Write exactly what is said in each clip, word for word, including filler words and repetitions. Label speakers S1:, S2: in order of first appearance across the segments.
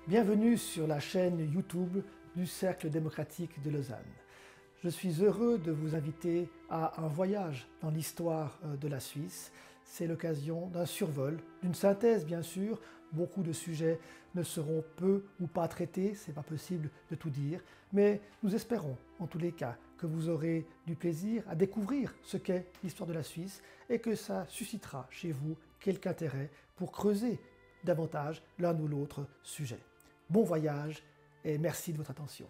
S1: Bienvenue sur la chaîne YouTube du Cercle démocratique de Lausanne. Je suis heureux de vous inviter à un voyage dans l'histoire de la Suisse. C'est l'occasion d'un survol, d'une synthèse bien sûr. Beaucoup de sujets ne seront peu ou pas traités, c'est pas possible de tout dire, mais nous espérons en tous les cas que vous aurez du plaisir à découvrir ce qu'est l'histoire de la Suisse et que ça suscitera chez vous quelque intérêt pour creuser davantage l'un ou l'autre sujet. Bon voyage et merci de votre attention.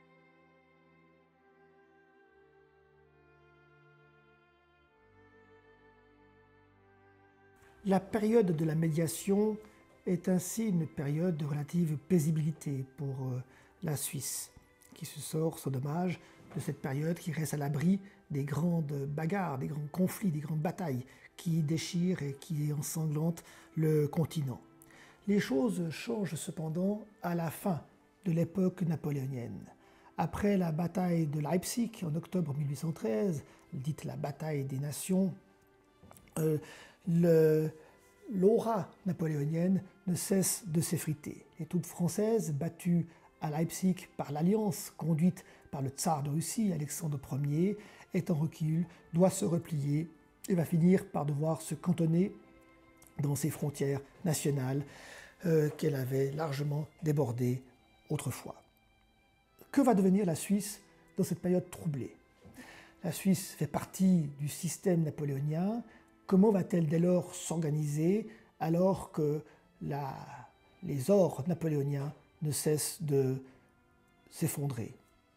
S1: La période de la médiation est ainsi une période de relative paisibilité pour euh, la Suisse, qui se sort sans dommage de cette période qui reste à l'abri des grandes bagarres, des grands conflits, des grandes batailles qui déchirent et qui ensanglantent le continent. Les choses changent cependant à la fin de l'époque napoléonienne. Après la bataille de Leipzig en octobre mille huit cent treize, dite la bataille des nations, euh, le, l'aura napoléonienne ne cesse de s'effriter. Les troupes françaises battues à Leipzig par l'alliance conduite par le tsar de Russie, Alexandre Ier, est en recul, doit se replier et va finir par devoir se cantonner dans ses frontières nationales euh, qu'elle avait largement débordées autrefois. Que va devenir la Suisse dans cette période troublée? La Suisse fait partie du système napoléonien. Comment va-t-elle dès lors s'organiser alors que la, les ors napoléoniens ne cessent de s'effondrer?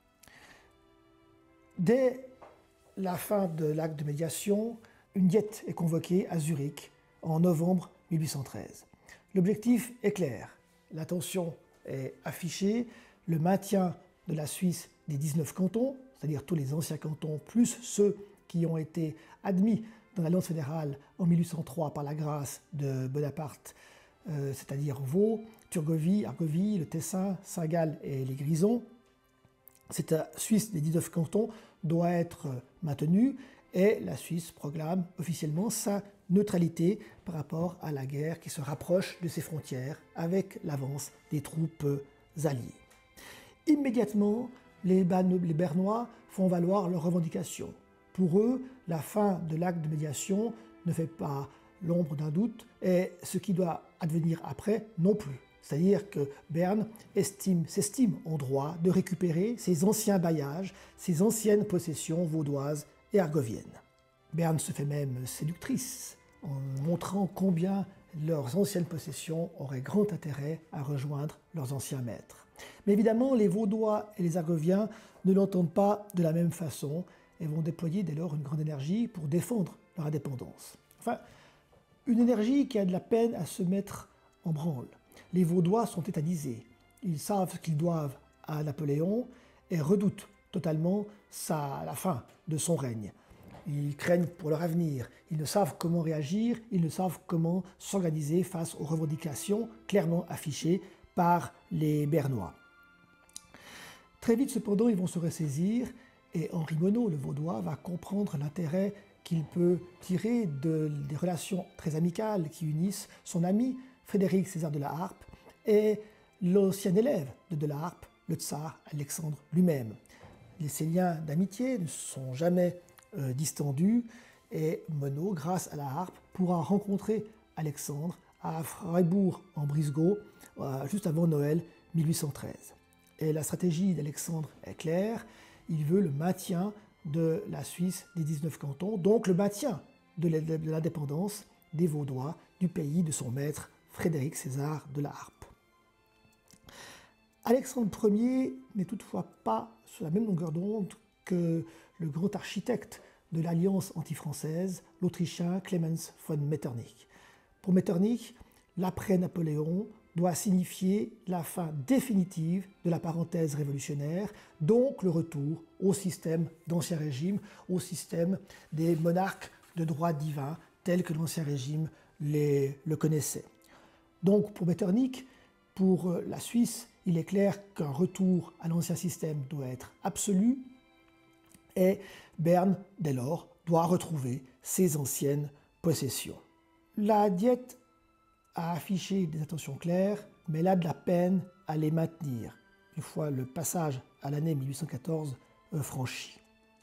S1: Dès la fin de l'acte de médiation, une diète est convoquée à Zurich en novembre mille huit cent treize. L'objectif est clair, l'attention est affichée, le maintien de la Suisse des dix-neuf cantons, c'est-à-dire tous les anciens cantons, plus ceux qui ont été admis dans l'Alliance fédérale en mille huit cent trois par la grâce de Bonaparte, euh, c'est-à-dire Vaud, Turgovie, Argovie, le Tessin, Saint-Gall et les Grisons. Cette Suisse des dix-neuf cantons doit être maintenue et la Suisse proclame officiellement sa neutralité par rapport à la guerre qui se rapproche de ses frontières avec l'avance des troupes alliées. Immédiatement, les Bernois font valoir leurs revendications. Pour eux, la fin de l'acte de médiation ne fait pas l'ombre d'un doute et ce qui doit advenir après non plus. C'est-à-dire que Berne estime, s'estime en droit de récupérer ses anciens bailliages, ses anciennes possessions vaudoises et argoviennes. Berne se fait même séductrice en montrant combien leurs anciennes possessions auraient grand intérêt à rejoindre leurs anciens maîtres. Mais évidemment, les Vaudois et les Argoviens ne l'entendent pas de la même façon et vont déployer dès lors une grande énergie pour défendre leur indépendance. Enfin, une énergie qui a de la peine à se mettre en branle. Les Vaudois sont tétanisés, ils savent ce qu'ils doivent à Napoléon et redoutent totalement sa, la fin de son règne. Ils craignent pour leur avenir, ils ne savent comment réagir, ils ne savent comment s'organiser face aux revendications clairement affichées par les Bernois. Très vite cependant, ils vont se ressaisir et Henri Monod, le Vaudois, va comprendre l'intérêt qu'il peut tirer de, des relations très amicales qui unissent son ami Frédéric César de la Harpe et l'ancien élève de de la Harpe, le tsar Alexandre lui-même. Ces liens d'amitié ne sont jamais euh, distendus et Monod, grâce à la Harpe, pourra rencontrer Alexandre à Freiburg en Brisgau euh, juste avant Noël mille huit cent treize. Et la stratégie d'Alexandre est claire, il veut le maintien de la Suisse des dix-neuf cantons, donc le maintien de l'indépendance des Vaudois du pays de son maître Frédéric César de la Harpe. Alexandre Ier n'est toutefois pas sur la même longueur d'onde que le grand architecte de l'alliance anti-française, l'Autrichien Clemens von Metternich. Pour Metternich, l'après-Napoléon doit signifier la fin définitive de la parenthèse révolutionnaire, donc le retour au système d'Ancien Régime, au système des monarques de droit divin, tel que l'Ancien Régime les, le connaissait. Donc pour Metternich, pour la Suisse, il est clair qu'un retour à l'ancien système doit être absolu et Berne, dès lors, doit retrouver ses anciennes possessions. La diète a affiché des intentions claires, mais elle a de la peine à les maintenir, une fois le passage à l'année mille huit cent quatorze euh, franchi.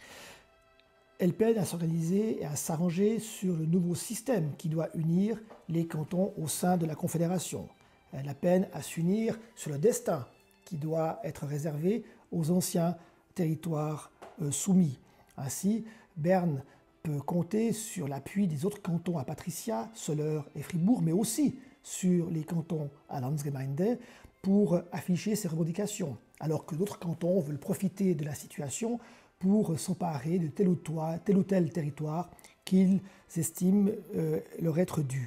S1: Elle peine à s'organiser et à s'arranger sur le nouveau système qui doit unir les cantons au sein de la Confédération. Elle a peine à s'unir sur le destin qui doit être réservé aux anciens territoires euh, soumis. Ainsi, Berne peut compter sur l'appui des autres cantons à Patricia, Soleure et Fribourg, mais aussi sur les cantons à Landsgemeinde pour afficher ses revendications, alors que d'autres cantons veulent profiter de la situation pour s'emparer de tel ou, toi, tel ou tel territoire qu'ils estiment euh, leur être dû.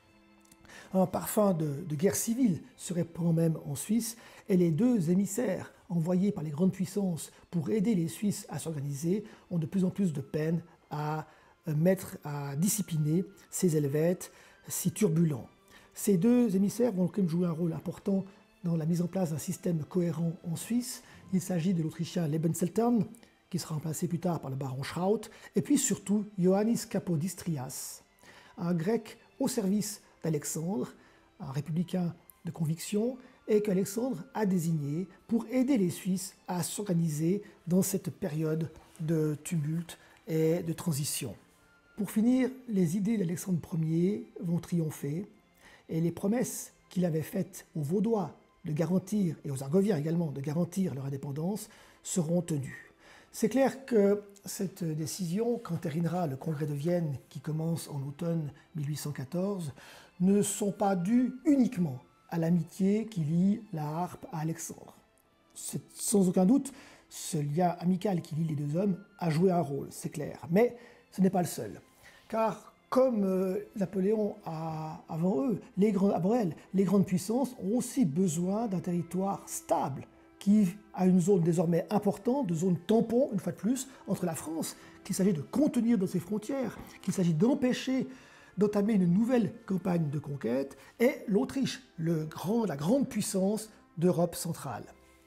S1: Un parfum de, de guerre civile se répand même en Suisse et les deux émissaires envoyés par les grandes puissances pour aider les Suisses à s'organiser ont de plus en plus de peine à mettre, à discipliner ces Helvètes si turbulents. Ces deux émissaires vont quand même jouer un rôle important dans la mise en place d'un système cohérent en Suisse. Il s'agit de l'Autrichien Lebensseltern, qui sera remplacé plus tard par le baron Schraut, et puis surtout Ioannis Kapodistrias, un grec au service d'Alexandre, un républicain de conviction, et qu'Alexandre a désigné pour aider les Suisses à s'organiser dans cette période de tumulte et de transition. Pour finir, les idées d'Alexandre Ier vont triompher, et les promesses qu'il avait faites aux Vaudois de garantir, et aux Argoviens également, de garantir leur indépendance, seront tenues. C'est clair que cette décision, qu'entérinera le congrès de Vienne qui commence en automne mille huit cent quatorze, ne sont pas dues uniquement à l'amitié qui lie la harpe à Alexandre. C'est sans aucun doute ce lien amical qui lie les deux hommes a joué un rôle, c'est clair. Mais ce n'est pas le seul. Car comme euh, Napoléon a, avant eux, les grands, avant elle, les grandes puissances ont aussi besoin d'un territoire stable, qui a une zone désormais importante, de zone tampon, une fois de plus, entre la France, qu'il s'agit de contenir dans ses frontières, qu'il s'agit d'empêcher d'entamer une nouvelle campagne de conquête, et l'Autriche, le grand, la grande puissance d'Europe centrale.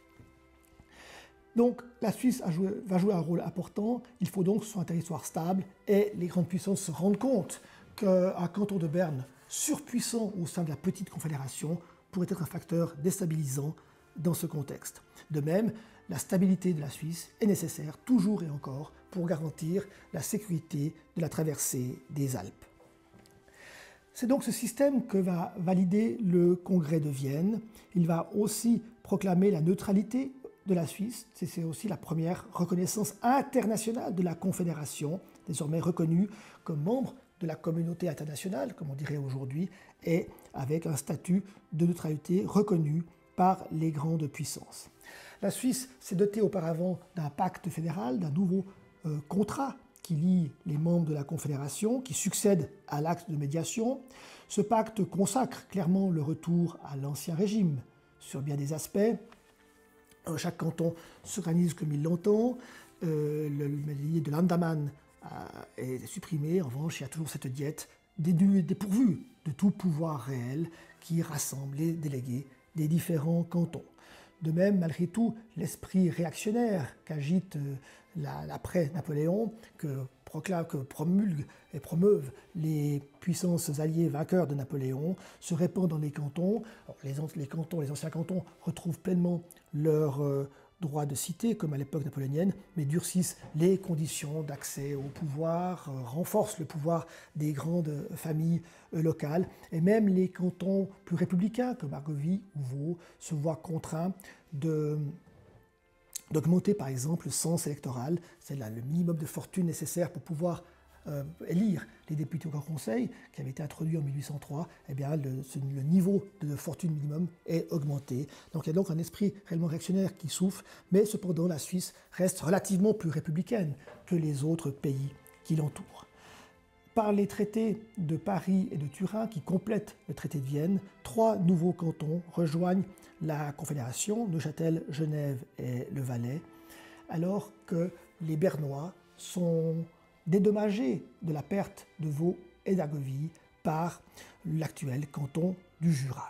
S1: Donc la Suisse a joué, va jouer un rôle important, il faut donc que ce soit un territoire stable, et les grandes puissances se rendent compte qu'un canton de Berne surpuissant au sein de la petite confédération pourrait être un facteur déstabilisant dans ce contexte. De même, la stabilité de la Suisse est nécessaire, toujours et encore, pour garantir la sécurité de la traversée des Alpes. C'est donc ce système que va valider le Congrès de Vienne. Il va aussi proclamer la neutralité de la Suisse. C'est aussi la première reconnaissance internationale de la Confédération, désormais reconnue comme membre de la communauté internationale, comme on dirait aujourd'hui, et avec un statut de neutralité reconnu par les grandes puissances. La Suisse s'est dotée auparavant d'un pacte fédéral, d'un nouveau euh, contrat qui lie les membres de la Confédération, qui succède à l'acte de médiation. Ce pacte consacre clairement le retour à l'ancien régime sur bien des aspects. Euh, chaque canton s'organise comme il l'entend. Euh, le l'idée de l'Andaman est supprimée. En revanche, il y a toujours cette diète dépourvue de tout pouvoir réel qui rassemble les délégués des différents cantons. De même, malgré tout, l'esprit réactionnaire qu'agite l'après-Napoléon, que proclame, que promulguent et promeuvent les puissances alliées vainqueurs de Napoléon, se répand dans les cantons. Alors, les, les cantons, les anciens cantons retrouvent pleinement leur euh, droit de cité, comme à l'époque napoléonienne, mais durcissent les conditions d'accès au pouvoir, euh, renforcent le pouvoir des grandes familles euh, locales, et même les cantons plus républicains, comme Argovie ou Vaud, se voient contraints de d'augmenter par exemple le cens électoral, c'est le minimum de fortune nécessaire pour pouvoir euh, élire les députés au Grand Conseil, qui avait été introduit en mille huit cent trois, eh bien le, ce, le niveau de fortune minimum est augmenté. Donc il y a donc un esprit réellement réactionnaire qui souffle, mais cependant la Suisse reste relativement plus républicaine que les autres pays qui l'entourent. Par les traités de Paris et de Turin qui complètent le traité de Vienne, trois nouveaux cantons rejoignent la Confédération, Neuchâtel, Genève et le Valais, alors que les Bernois sont dédommagés de la perte de Vaud et d'Argovie par l'actuel canton du Jura.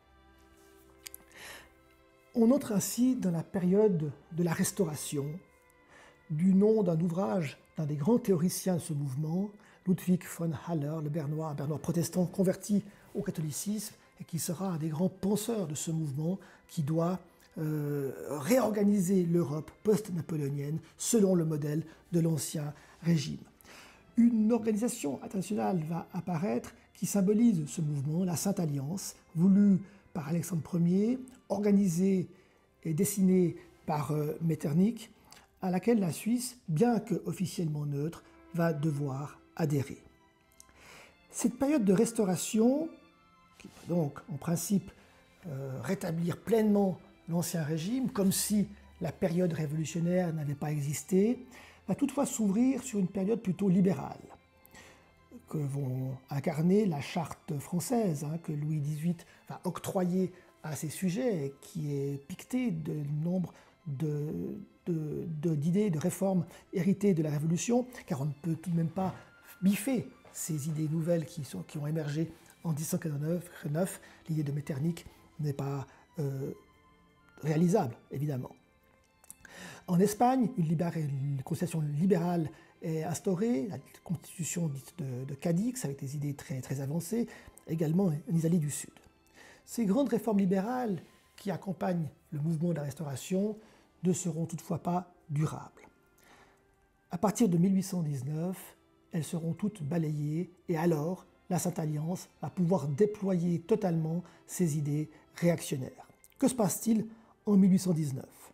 S1: On entre ainsi dans la période de la Restauration, du nom d'un ouvrage d'un des grands théoriciens de ce mouvement, Ludwig von Haller, le Bernois, un Bernois protestant converti au catholicisme et qui sera un des grands penseurs de ce mouvement qui doit euh, réorganiser l'Europe post-napoléonienne selon le modèle de l'Ancien Régime. Une organisation internationale va apparaître qui symbolise ce mouvement, la Sainte Alliance, voulue par Alexandre Ier, organisée et dessinée par euh, Metternich, à laquelle la Suisse, bien que officiellement neutre, va devoir adhérer. Cette période de restauration, qui va donc en principe euh, rétablir pleinement l'Ancien Régime, comme si la période révolutionnaire n'avait pas existé, va toutefois s'ouvrir sur une période plutôt libérale, que vont incarner la charte française, hein, que Louis dix-huit va octroyer à ses sujets, et qui est piquetée de nombre de, de, de, d'idées, de réformes héritées de la Révolution, car on ne peut tout de même pas biffer ces idées nouvelles qui, sont, qui ont émergé en dix-sept cent quarante-neuf. L'idée de Metternich n'est pas euh, réalisable, évidemment. En Espagne, une, libérale, une constitution libérale est instaurée, la constitution dite de, de Cadix, avec des idées très, très avancées, également en Italie du Sud. Ces grandes réformes libérales qui accompagnent le mouvement de la Restauration ne seront toutefois pas durables. À partir de mille huit cent dix-neuf, elles seront toutes balayées et alors la Sainte Alliance va pouvoir déployer totalement ses idées réactionnaires. Que se passe-t-il en mille huit cent dix-neuf?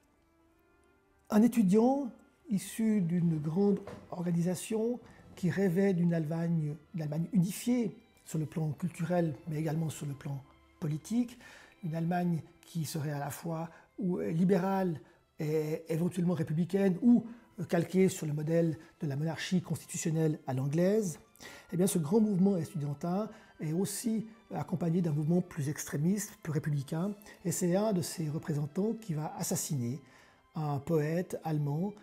S1: Un étudiant issu d'une grande organisation qui rêvait d'une Allemagne, d'une Allemagne unifiée sur le plan culturel mais également sur le plan politique, une Allemagne qui serait à la fois ou libérale et éventuellement républicaine ou calquée sur le modèle de la monarchie constitutionnelle à l'anglaise. Eh bien, ce grand mouvement estudiantin est aussi accompagné d'un mouvement plus extrémiste, plus républicain, et c'est un de ses représentants qui va assassiner un poète allemand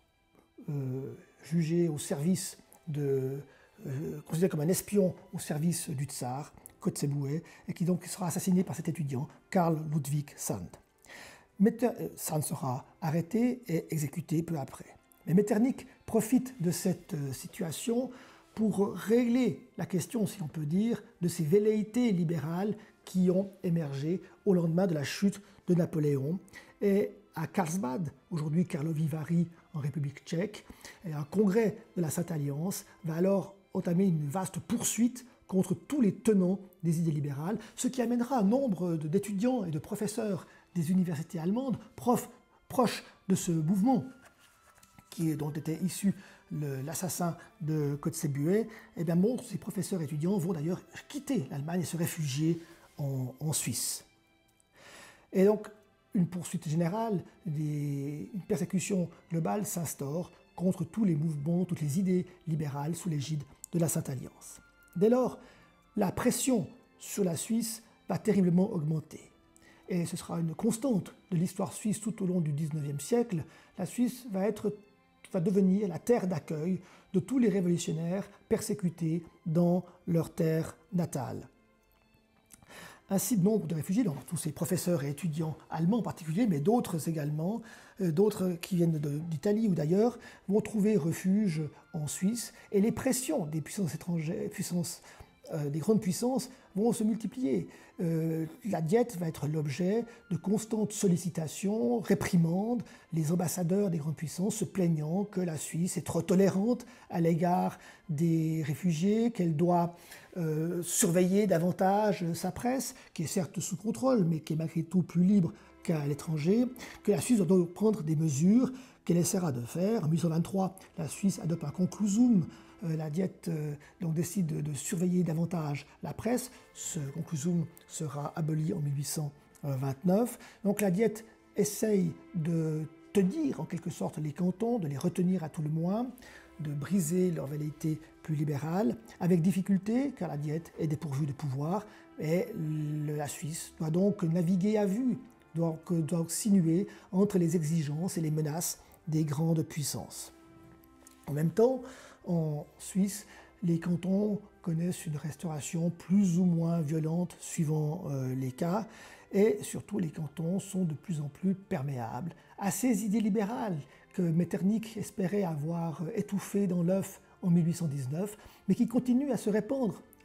S1: euh, jugé au service de, euh, considéré comme un espion au service du tsar, Kotzebue, et qui donc sera assassiné par cet étudiant, Karl Ludwig Sand. Metter, euh, Sand sera arrêté et exécuté peu après. Mais Metternich profite de cette euh, situation pour régler la question, si on peut dire, de ces velléités libérales qui ont émergé au lendemain de la chute de Napoléon. Et à Karlsbad, aujourd'hui Karlovy Vary en République tchèque, et un congrès de la Sainte Alliance va alors entamer une vaste poursuite contre tous les tenants des idées libérales, ce qui amènera un nombre d'étudiants et de professeurs des universités allemandes, profs proches de ce mouvement, qui est, dont était issu l'assassin de Kotzebue, et bien bon, ces professeurs étudiants vont d'ailleurs quitter l'Allemagne et se réfugier en, en Suisse. Et donc, une poursuite générale, des, une persécution globale s'instaure contre tous les mouvements, toutes les idées libérales sous l'égide de la Sainte Alliance. Dès lors, la pression sur la Suisse va terriblement augmenter. Et ce sera une constante de l'histoire suisse tout au long du dix-neuvième siècle. La Suisse va, être, va devenir la terre d'accueil de tous les révolutionnaires persécutés dans leur terre natale. Ainsi, de nombre de réfugiés, donc tous ces professeurs et étudiants allemands en particulier, mais d'autres également, euh, d'autres qui viennent d'Italie ou d'ailleurs, vont trouver refuge en Suisse. Et les pressions des puissances étrangères, puissances, euh, des grandes puissances, vont se multiplier. Euh, la Diète va être l'objet de constantes sollicitations, réprimandes, les ambassadeurs des grandes puissances se plaignant que la Suisse est trop tolérante à l'égard des réfugiés, qu'elle doit euh, surveiller davantage sa presse, qui est certes sous contrôle, mais qui est malgré tout plus libre qu'à l'étranger, que la Suisse doit donc prendre des mesures qu'elle essaiera de faire. En mille huit cent vingt-trois, la Suisse adopte un conclusum. Euh, la Diète euh, donc décide de, de surveiller davantage la presse. Ce conclusum sera aboli en mille huit cent vingt-neuf. Donc la Diète essaye de tenir en quelque sorte les cantons, de les retenir à tout le moins, de briser leur velléité plus libérale, avec difficulté, car la Diète est dépourvue de pouvoir, et le, la Suisse doit donc naviguer à vue, doit, doit sinuer entre les exigences et les menaces des grandes puissances. En même temps, en Suisse, les cantons connaissent une restauration plus ou moins violente suivant euh, les cas, et surtout les cantons sont de plus en plus perméables à ces idées libérales que Metternich espérait avoir étouffées dans l'œuf en mille huit cent dix-neuf, mais qui continuent à se répandre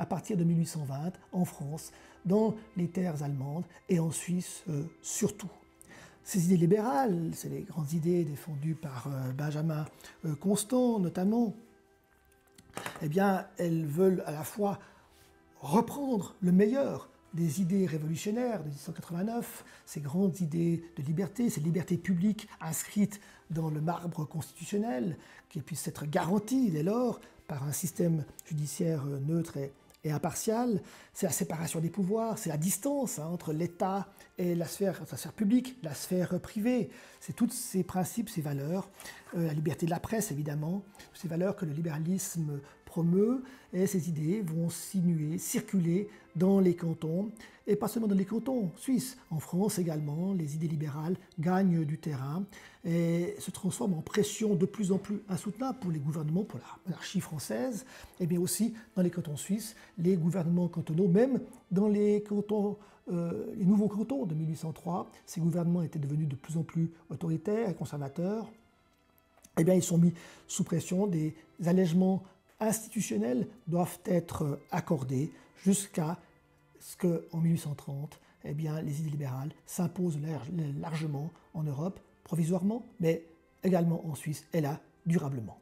S1: à partir de mille huit cent vingt en France, dans les terres allemandes et en Suisse euh, surtout. Ces idées libérales, c'est les grandes idées défendues par euh, Benjamin euh, Constant notamment, eh bien, elles veulent à la fois reprendre le meilleur des idées révolutionnaires de mille huit cent quatre-vingt-neuf, ces grandes idées de liberté, ces libertés publiques inscrites dans le marbre constitutionnel, qui puissent être garanties dès lors par un système judiciaire neutre et, et impartial. C'est la séparation des pouvoirs, c'est la distance hein, entre l'État et la sphère, la sphère publique, la sphère privée. C'est tous ces principes, ces valeurs, euh, la liberté de la presse évidemment, ces valeurs que le libéralisme promeut, et ces idées vont sinuer, circuler dans les cantons, et pas seulement dans les cantons suisses, en France également, les idées libérales gagnent du terrain et se transforment en pression de plus en plus insoutenable pour les gouvernements, pour la monarchie française, et bien aussi dans les cantons suisses, les gouvernements cantonaux, même dans les cantons, euh, les nouveaux cantons de mille huit cent trois, ces gouvernements étaient devenus de plus en plus autoritaires et conservateurs, et bien ils sont mis sous pression, des allègements institutionnels doivent être accordés jusqu'à ce qu'en mille huit cent trente, eh bien, les idées libérales s'imposent largement en Europe, provisoirement, mais également en Suisse, et là, durablement.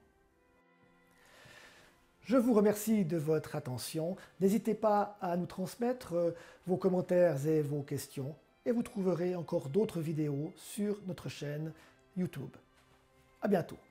S1: Je vous remercie de votre attention. N'hésitez pas à nous transmettre vos commentaires et vos questions, et vous trouverez encore d'autres vidéos sur notre chaîne YouTube. À bientôt.